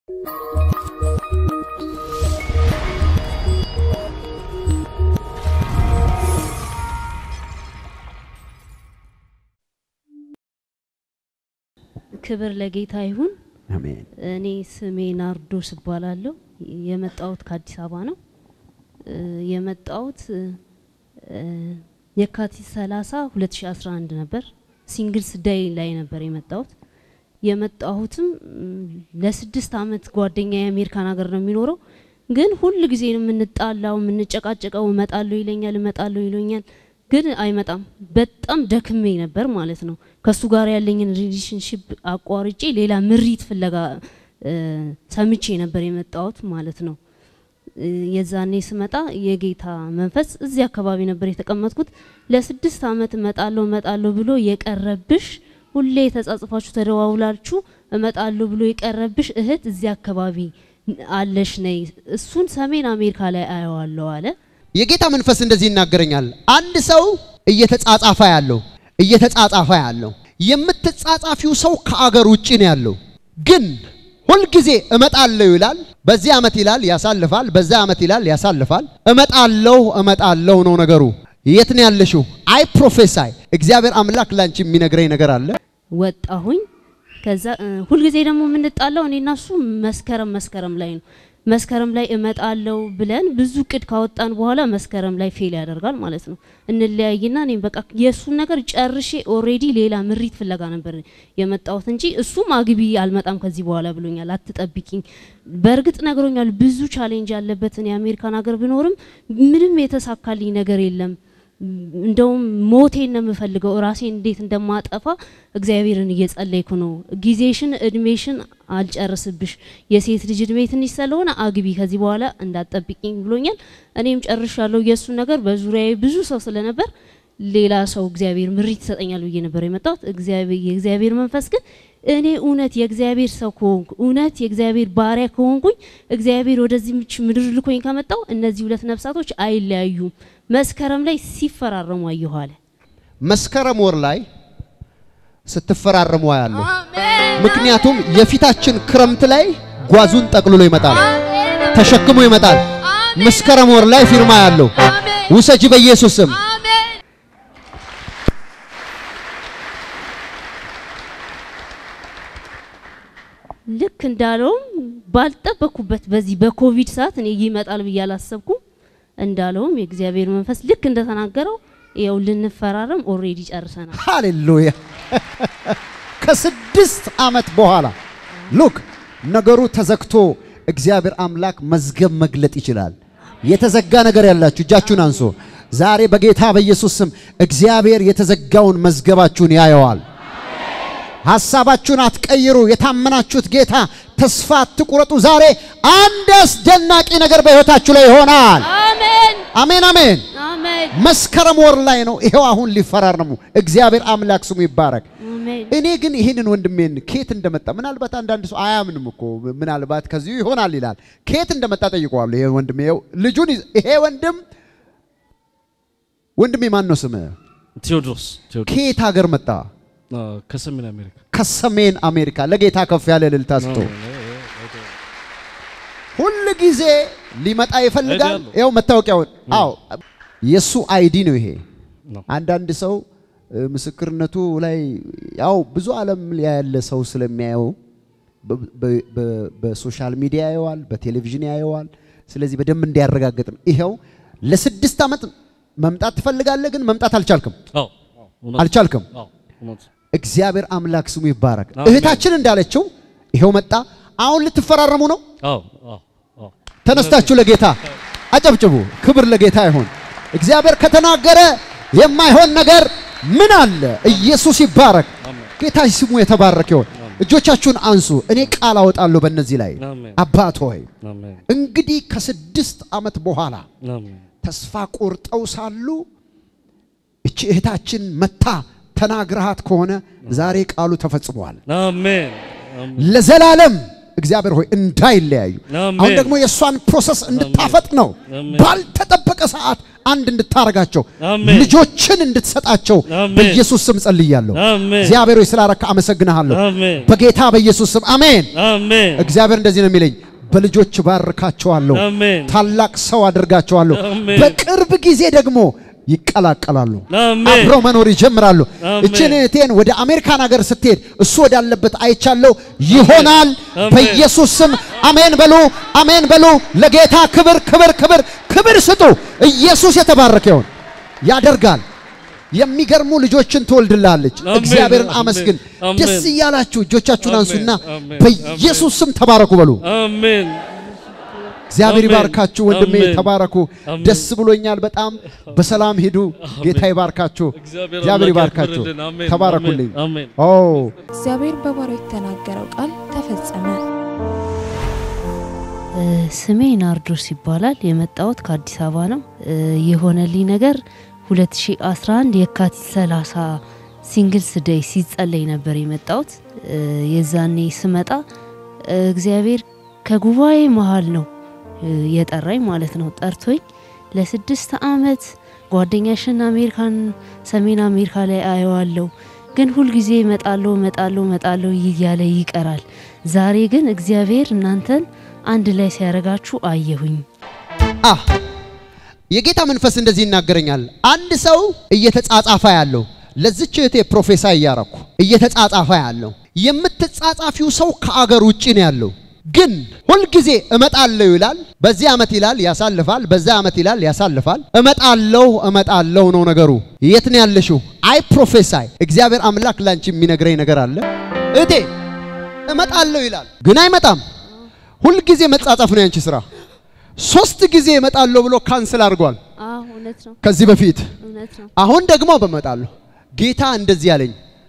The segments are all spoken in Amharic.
ክብር ለጌታ ይሁን አሜን እኔ ስሜ ናርዶስ እባላለሁ የመጣሁት ከአዲስ አበባ ነው የመጣሁት የካቲት 30 2011 ነበር ሲንግልስ ዴይ ላይ ነበር የመጣሁትም ለ6 አመት ጓደኛዬ አሜሪካን ሀገር ነው የሚኖረው ግን ሁሉ ጊዜ ነው የምንጣላው የምንጨቃጨቀው እመጣለሁ ይለኛል ግን አይመጣም በጣም ደክሜ ነበር ማለት ነው ከሱ ጋር ያለኝን ሪሌሽንሺፕ አቋርጬ ሌላ ምሪት ፍለጋ ሰምቼ ነበር የመጣሁት ማለት ነው የዛኔ ስመጣ የጌታ መንፈስ እዚህ አካባቢ ነበር የተቀመጥኩት ለ6 አመት እመጣለሁ ብሎ የቀረብሽ ሁሌ ተጻጽፋችሁ ተደዋውላችሁ እመጣለሁ ብሎ የቀረብሽ እህት እዚህ አካባቢ አለሽ ነይ እሱን ሰሜን አሜሪካ ላይ አየዋለሁ አለ የጌታ መንፈስ እንደዚህ ይናገረኛል አንድ ሰው እየተጻጻፈ ያለው የምትጻጻፊው ሰው ከአገር ውጪ ነው ያለው ግን ሁሉ ጊዜ እመጣለሁ ይላል በዚህ አመት ይላል ያሳልፋል በዛ አመት ይላል ያሳልፋል እመጣለሁ ነው ነገሩ የት ነው ያለሽው አይ ፕሮፌሳይ እግዚአብሔር አምላክ ላንቺ የሚነግረኝ ነገር አለ ወጣሁኝ ከዛ ሁሉ ጊዜ ደግሞ ምንጣላው እኔና እሱ መስከረም ላይ ነው መስከረም ላይ እመጣለሁ ብለን ብዙ ቅድ ካወጣን በኋላ መስከረም ላይ ፌል ያደርጋል ማለት ነው እንለያይና እኔ በቃ የሱን ነገር ጨርሼ ኦሬዲ ሌላ ምሪት ፍለጋ ነበር የመጣሁት እንጂ እሱ ማግቢ አልመጣም ከዚህ በኋላ ብሎኛል አትጠብቂኝ በርግጥ ነግሮኛል ብዙ ቻሌንጅ ያለበት እኔ አሜሪካን ሀገር ብኖርም ምንም የተሳካልኝ ነገር የለም እንደውም ሞቴን ነው የምፈልገው ራሴን እንዴት እንደማጠፋ እግዚአብሔርን እየጸለይኩ ነው ጊዜሽን እድሜሽን አልጨርስብሽ የሴት ልጅ እድሜ ትንሽ ስለሆነ አግቢ ከዚህ በኋላ እንዳትጠብቂኝ ብሎኛል እኔም ጨርሻለሁ የሱ ነገር በዙሪያዬ ብዙ ሰው ስለነበር ሌላ ሰው እግዚአብሔር ምሪት ይሰጠኛል ብዬ ነበር የመጣሁት የእግዚአብሔር መንፈስ ግን እኔ እውነት የእግዚአብሔር ሰው ኮንኩ እውነት የእግዚአብሔር ባሪያ ኮንኩኝ እግዚአብሔር ወደዚህ ምድር ልኮኝ ከመጣው እነዚህ ሁለት ነፍሳቶች አይለያዩም መስከረም ላይ ሲፈራረሙ አየኋለ መስከረም ወር ላይ ስትፈራረሙ ያለው ምክንያቱም የፊታችን ክረምት ላይ ጓዙን ጠቅልሎ ይመጣል ተሸክሞ ይመጣል መስከረም ወር ላይ ፊርማ ያለው ውሰጂ በኢየሱስ ስም ልክ እንዳለው ባልጠበቁበት በዚህ በኮቪድ ሰዓት እኔ ይመጣል በያላሰብኩ እንዳለውም የእግዚአብሔር መንፈስ ልክ እንደተናገረው ይው ልንፈራረም ኦሬዲ ጨርሰናል ሃሌሉያ ከ6 አመት በኋላ ሉክ ነገሩ ተዘግቶ እግዚአብሔር አምላክ መዝገብ መግለጥ ይችላል የተዘጋ ነገር ያላችሁ እጃችሁን አንሶ ዛሬ በጌታ በኢየሱስ ስም እግዚአብሔር የተዘጋውን መዝገባችሁን ያየዋል ሐሳባችሁን አትቀይሩ የታመናችሁት ጌታ ተስፋ አትቁረጡ ዛሬ አንድ አስደናቂ ነገር በህይወታችሁ ላይ ይሆናል አሜን አሜን አሜን መስከረም ወር ላይ ነው ይሄው አሁን ሊፈራረሙ እግዚአብሔር አምላክ ስሙ ይባረክ እኔ ግን ይሄንን ወንድሜን ኬት እንደመጣ ምናልባት አንዳንድ ሰው አያምንም እኮ ምናልባት ከዚህ ይሆናል ይላል ኬት እንደመጣ ጠይቀዋለሁ ይሄ ወንድሜ ልጁን ይሄ ወንድሜ ማን ነው ስሙ ቴዎድሮስ ኬት ሀገር መጣ ከሰሜን አሜሪካ ለጌታ ከፍ ያለ እልልታ ስጡ ሁሉ ጊዜ ሊመጣ ይፈልጋል ይሄው መታወቂያው አዎ የሱ አይዲ ነው ይሄ አንዳንድ ሰው ምስክርነቱ ላይ ያው ብዙ ዓለም ላይ ያለ ሰው ስለሚያየው በሶሻል ሚዲያ ያየዋል በቴሌቪዥን ያየዋል ስለዚህ በደንብ እንዲያረጋግጥ ነው ይሄው ለ6 አመት መምጣት ትፈልጋለህ ግን መምጣት አልቻልክም እግዚአብሔር አምላክ ስሙ ይባረክ እህታችን እንዳለችው ይሄው መጣ አሁን ልትፈራረሙ ነው ተነስታችሁ ለጌታ አጨብጭቡ ክብር ለጌታ ይሁን እግዚአብሔር ከተናገረ የማይሆን ነገር ምን አለ ኢየሱስ ይባረክ ጌታ ስሙ የተባረከ ይሁን እጆቻችሁን አንሱ እኔ ቃል አወጣለሁ በእነዚህ ላይ አባት ሆይ እንግዲህ ከ6 አመት በኋላ ተስፋ ቆርጠው ሳሉ እቺ እህታችን መታ ተናግረሃት ከሆነ ዛሬ ቃሉ ተፈጽሟል አሜን ለዘላለም እግዚአብሔር ሆይ እንዳይለያዩ አሁን ደግሞ የሷን ፕሮሰስ እንድታፈጥ ነው ባልተጠበቀ ሰዓት አንድ እንድታረጋቸው ልጆችን እንድትሰጣቸው በኢየሱስ ስም ጸልያለሁ እግዚአብሔር ሆይ ስላረካ አመሰግናለሁ በጌታ በኢየሱስ ስም አሜን እግዚአብሔር እንደዚህ ነው የሚለኝ በልጆች ባርካቸዋለሁ ታላቅ ሰው አድርጋቸዋለሁ በቅርብ ጊዜ ደግሞ ይቀላቀላሉ አብሮ መኖር ይጀምራሉ እቺኔቴን ወደ አሜሪካን ሀገር ስትሄድ እሱ ወዳለበት አይቻለሁ ይሆናል በኢየሱስ ስም አሜን በሉ ለጌታ ክብር ስጡ ኢየሱስ የተባረከ ይሁን ያደርጋል የሚገርሙ ልጆችን ትወልድላለች እግዚአብሔርን አመስግን ደስ ይያላችሁ እጆቻችሁን አንሱና በኢየሱስ ስም ተባረኩ በሉ አሜን እግዚአብሔር ይባርካችሁ ወንድሜ ተባረኩ ደስ ብሎኛል በጣም በሰላም ሄዱ ጌታ ይባርካችሁ እግዚአብሔር ይባርካችሁ ተባረኩልኝ ኦ እግዚአብሔር በባሪያው የተናገረው ቃል ተፈጸመ ስሜ ናርዶስ ይባላል የመጣሁት ከአዲስ አበባ ነው የሆነልኝ ነገር 2011 የካቲት 30 ሲንግልስ ዴይ ሲጸለይ ነበር የመጣሁት የዛኔ ስመጣ እግዚአብሔር ከጉባኤ መሃል ነው የጠራኝ ማለት ነው ጠርቶኝ ለ6 አመት ጓደኛሽን አሜሪካን ሰሜን አሜሪካ ላይ አየዋለሁ ግን ሁሉ ጊዜ መጣለው ይያለ ይቀራል ዛሬ ግን እግዚአብሔር እናንተን አንድ ላይ ሲያረጋችሁ አየሁኝ የጌታ መንፈስ እንደዚህ ይናገረኛል አንድ ሰው እየተጻጻፈ ያለው ለዚች እህቴ ፕሮፌሰር ያረኩ እየተጻጻፈ ያለው የምትጻጻፊው ሰው ከአገር ውጪ ነው ያለው ግን ሁሉ ጊዜ እመጣለሁ ይላል በዚህ አመት ይላል ያሳልፋል በዛ አመት ይላል ያሳልፋል እመጣለሁ ነው ነገሩ የት ነው ያለሽው አይ ፕሮፌሰር እግዚአብሔር አምላክ ላንቺ የሚነግረኝ ነገር አለ እቴ እመጣለሁ ይላል ግን አይመጣም ሁሉ ጊዜ መጻጻፍ ነው ያንቺ ስራ 3 ጊዜ እመጣለሁ ብሎ ካንሰል አድርጓል እውነት ነው ከዚህ በፊት አሁን ደግሞ በመጣለሁ ጌታ እንደዚህ ያለኝ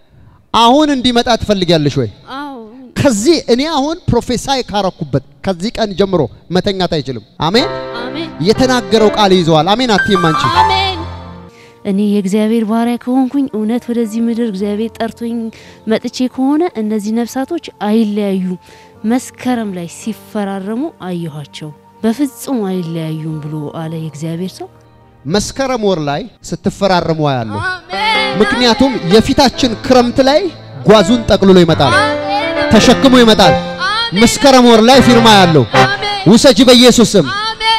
አሁን እንዲመጣ ትፈልጊያለሽ ወይ ከዚህ እኔ አሁን ፕሮፌሰር ካረኩበት ከዚህ ቀን ጀምሮ መተኛት አይችልም አሜን የተናገረው ቃል ይዘዋል አሜን አትይማንቺ አሜን እኔ የእግዚአብሔር ባሪያ ከሆንኩኝ እውነት ወደዚህ ምድር እግዚአብሔር ጠርቶኝ መጥቼ ከሆነ እነዚህ ነፍሳቶች አይለያዩ መስከረም ላይ ሲፈራረሙ አየኋቸው በፍጹም አይለያዩም ብሎ አለ የእግዚአብሔር ሰው መስከረም ወር ላይ ስትፈራረሙ ያለው ምክንያቱም የፊታችን ክረምት ላይ ጓዙን ጠቅልሎ ይመጣል ተሸክሞ ይመጣል መስከረም ወር ላይ ፊርማ ያለው ውሰጂ በኢየሱስ ስም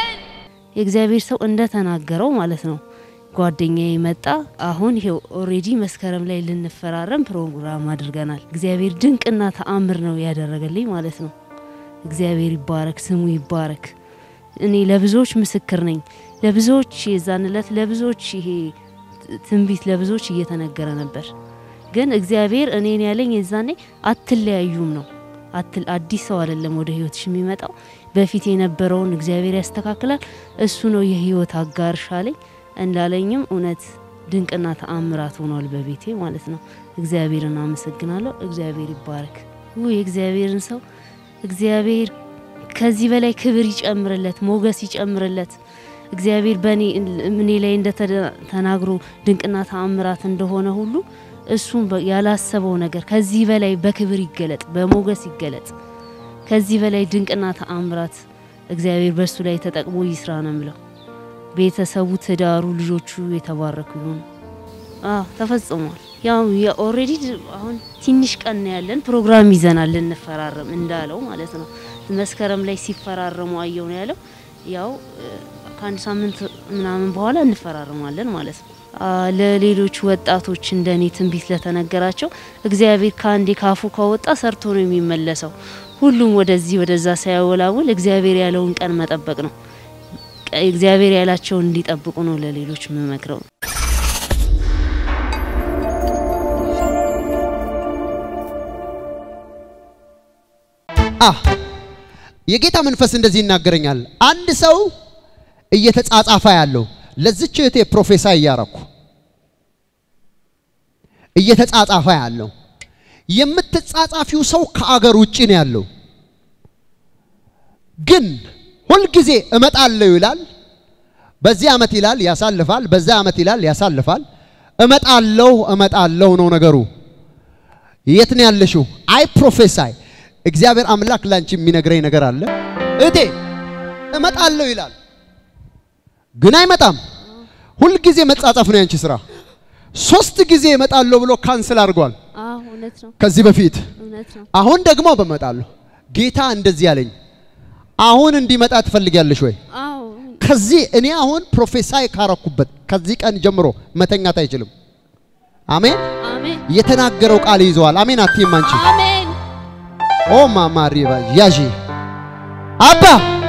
የእግዚአብሔር ሰው እንደተናገረው ማለት ነው ጓደኛዬ መጣ አሁን ይሄው ኦሬዲ መስከረም ላይ ልንፈራረም ፕሮግራም አድርገናል እግዚአብሔር ድንቅና ተአምር ነው ያደረገልኝ ማለት ነው እግዚአብሔር ይባረክ ስሙ ይባረክ እኔ ለብዙዎች ምስክር ነኝ ለብዙዎች የዛንለት ለብዙዎች ይሄ ትንቢት ለብዙዎች እየተነገረ ነበር ግን እግዚአብሔር እኔን ያለኝ የዛኔ አትለያዩም ነው አዲስ ሰው አይደለም ወደ ህይወትሽ የሚመጣው በፊት የነበረውን እግዚአብሔር ያስተካክላል እሱ ነው የህይወት አጋርሻለኝ እንዳለኝም እውነት ድንቅና ተአምራት ሆኗል በቤቴ ማለት ነው እግዚአብሔርን አመሰግናለሁ እግዚአብሔር ይባረክ እግዚአብሔርን ሰው እግዚአብሔር ከዚህ በላይ ክብር ይጨምርለት ሞገስ ይጨምርለት እግዚአብሔር በእኔ ላይ እንደተናግሮ ድንቅና ተአምራት እንደሆነ ሁሉ እሱም ያላሰበው ነገር ከዚህ በላይ በክብር ይገለጥ በሞገስ ይገለጥ ከዚህ በላይ ድንቅና ተአምራት እግዚአብሔር በሱ ላይ ተጠቅሞ ይስራ ነው ምለው ቤተሰቡ ተዳሩ ልጆቹ የተባረኩ ይሁን ተፈጽሟል ያው ኦሬዲ አሁን ትንሽ ቀን ያለን ፕሮግራም ይዘናል ልንፈራረም እንዳለው ማለት ነው መስከረም ላይ ሲፈራረሙ አየው ነው ያለው ያው ከአንድ ሳምንት ምናምን በኋላ እንፈራረማለን ማለት ነው ለሌሎች ወጣቶች እንደኔ ትንቢት ለተነገራቸው እግዚአብሔር ካንዴ ካፉ ከወጣ ሰርቶ ነው የሚመለሰው ሁሉም ወደዛ ሳይወላውል እግዚአብሔር ያለውን ቀን መጠበቅ ነው እግዚአብሔር ያላቸው እንዲጠብቁ ነው ለሌሎች መመክረው የጌታ መንፈስ እንደዚህ ይናገረኛል አንድ ሰው እየተጻጻፈ ያለው ለዚች እህቴ ፕሮፌሰር ያረኩ እየተጻጻፈ ያለው የምትጻጻፊው ሰው ከአገር ውጪ ነው ያለው ግን ሁሉ ጊዜ እመጣለሁ ይላል በዚህ አመት ይላል ያሳልፋል በዛ አመት ይላል ያሳልፋል እመጣለሁ ነው ነገሩ የት ነው ያለሽው አይ ፕሮፌሰር እግዚአብሔር አምላክ ላንቺ የሚነግረኝ ነገር አለ እቴ እመጣለሁ ይላል ግን አይመጣም ሁሉ ጊዜ መጻጻፍ ነው ያንቺ ስራ 3 ጊዜ እመጣለሁ ብሎ ካንሰል አድርጓል እውነት ነው ከዚህ በፊት እውነት ነው አሁን ደግሞ በመጣለሁ ጌታ እንደዚህ ያለኝ አሁን እንዲመጣ ትፈልጊያለሽ ወይ አዎ ከዚህ እኔ አሁን ፕሮፌሳይ ካረኩበት ከዚህ ቀን ጀምሮ መተኛት አይችልም አሜን አሜን የተናገረው ቃል ይዘዋል አሜን አትይም አንቺ አሜን ኦ ማማሪባ ያጂ አባ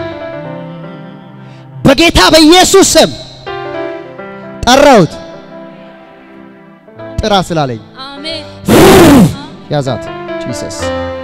በጌታ በኢየሱስ ስም ጠራውት ጥራ ስላለኝ አሜን ያዛት ጂሰስ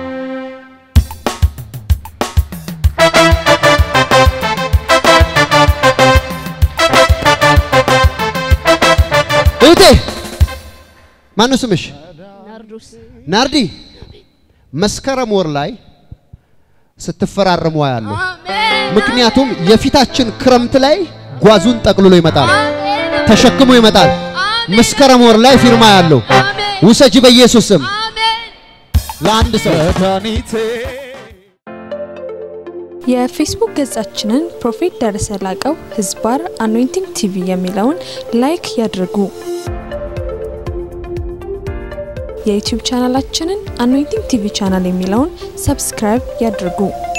እቴ ማነው ስምሽ ናርዶስ ናርዲ መስከረም ወር ላይ ስትፈራረሙ ያለው ምክንያቱም የፊታችን ክረምት ላይ ጓዙን ጠቅልሎ ይመጣል ተሸክሞ ይመጣል መስከረም ወር ላይ ፊርማ ያለው ውሰጂ በኢየሱስ ስም ለአንድ ሰው የፌስቡክ ገጻችንን ፕሮፌት ደረሰ ላቀው ህዝባር አኖይንቲንግ ቲቪ የሚለውን ላይክ ያድርጉ የዩቲዩብ ቻናላችንን አኖይንቲንግ ቲቪ ቻናል የሚለውን ሰብስክራይብ ያድርጉ